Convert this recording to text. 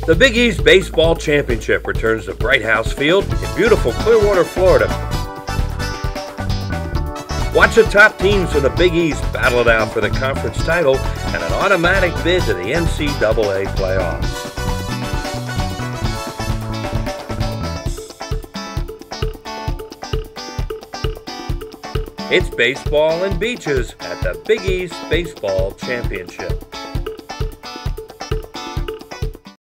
The Big East Baseball Championship returns to Bright House Field in beautiful Clearwater, Florida. Watch the top teams from the Big East battle it out for the conference title and an automatic bid to the NCAA playoffs. It's baseball and beaches at the Big East Baseball Championship.